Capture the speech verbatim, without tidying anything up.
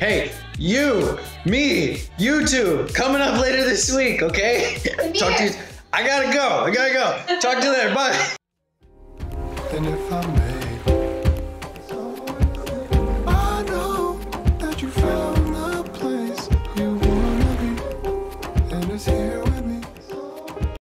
Hey, you, me, YouTube, coming up later this week, okay? Talk to you. I gotta go. I gotta go. Talk to you later. Bye. Then if I'm